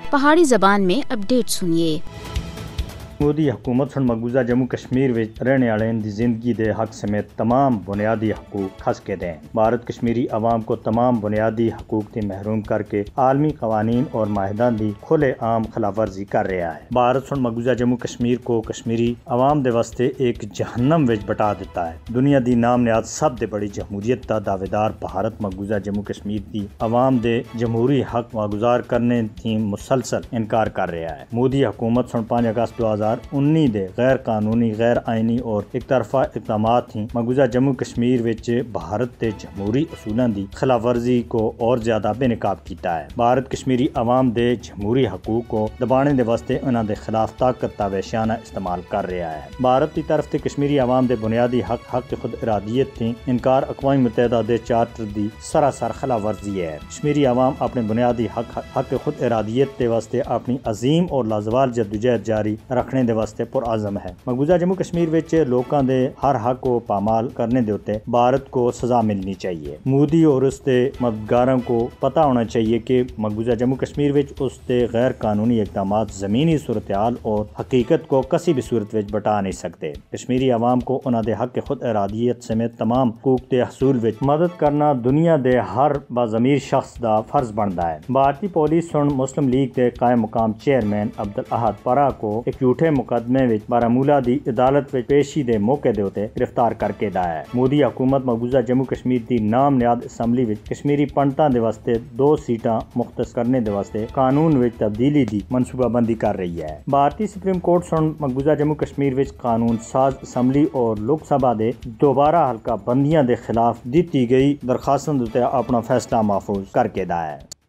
پہاڑی زبان میں اپڈیٹ سنیے۔ مودی حکومت سن مقبوضہ جموں کشمیر وچ رہنے والے دی زندگی دے حق سمیت تمام بنیادی حقوق کھس کے دیں۔ بھارت کشمیری عوام کو تمام بنیادی حقوق سے محروم کر کے عالمی قوانین اور معاہدوں دی کھلے عام خلاف ورزی کر رہا ہے۔ بھارت سن مقبوضہ جموں کشمیر کو کشمیری عوام دے واسطے ایک جہنم وچ بٹا دیتا ہے۔ دنیا دی نام نیاد سب دے بڑی جمہوریت دا دعویدار بھارت مقبوضہ جموں کشمیر دی عوام دے جمہوری حق واگزار کرنے تھی مسلسل انکار کر رہا ہے۔ مودی حکومت سن 5 اگست 2019 دے غیر قانونی، غیر آئینی اور ایک طرفہ اقدامات تھیں مقبوضہ جموں کشمیر وچ بھارت دے جمہوری اصولاں دی خلاف ورزی کو اور زیادہ بے نقاب کیتا ہے۔ بھارت کشمیری عوام دے جمہوری حقوق کو دبانے دے واسطے انہاں دے خلاف طاقت تا وحشیانہ استعمال کر رہا ہے۔ بھارت کی طرف تے کشمیری عوام دے بنیادی حق خود ارادیت تھی انکار اقوام متحدہ دے چارٹر دی سراسر خلاف ورزی ہے۔ کشمیری عوام اپنے بنیادی حق خود ارادیت دے واسطے اپنی عظیم اور لازوال جدوجہد جاری رکھنے دے واسطے پرعزم ہے۔ مقبوضہ جموں کشمیر وچ لوکاں دے ہر حق کو پامال کرنے دے اوتے بھارت کو سزا ملنی چاہیے۔ مودی اور اس دے مددگاروں کو پتہ ہونا چاہیے کہ مقبوضہ جموں کشمیر وچ اس دے غیر قانونی اقدامات زمینی صورتحال اور حقیقت کو کسی بھی صورت وچ بٹا نہیں سکتے۔ کشمیری عوام کو انہاں دے حق خود ارادیت سمیت تمام حقوق دے حصول وچ مدد کرنا دنیا دے ہر باضمیر شخص دا فرض بندا ہے۔ بھارتی پولیس سن مسلم لیگ دے قائم مقام چیئرمین عبدالاحد پرا کو ایک جھوٹے مقدمے وچ بارامولہ دی عدالت وچ پیشی دے موقع دے اوتے گرفتار کر کے لایا ہے۔ مودی حکومت مقبوضہ جموں کشمیر دی نام نیاد اسمبلی وچ کشمیری پنڈتاں دے واسطے 2 سیٹاں مختص کرنے دے واسطے قانون وچ تبدیلی دی منصوبہ بندی کر رہی ہے۔ بھارتی سپریم کورٹ سن مقبوضہ جموں کشمیر وچ قانون ساز اسمبلی اور لوک سبھا دے دوبارہ حلقہ بندیاں دے خلاف دتی گئی درخواستاں دے اپنا فیصلہ محفوظ کر کے لایا ہے۔